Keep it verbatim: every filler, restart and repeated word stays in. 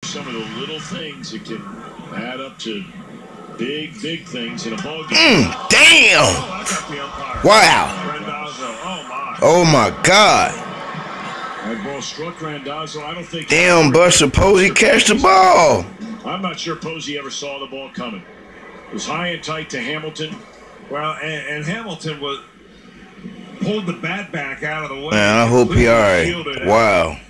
some of the little things that can add up to big, big things in a ball game. Mm, damn! Oh, I got the umpire. Wow! Randazza. Oh my! Oh my God! That ball struck Randazza. I don't think. Damn, Buster Posey catch the ball. I'm not sure Posey ever saw the ball coming. It was high and tight to Hamilton. Well, and, and Hamilton was pulled the bat back out of the way. Man, I hope he all right. Wow.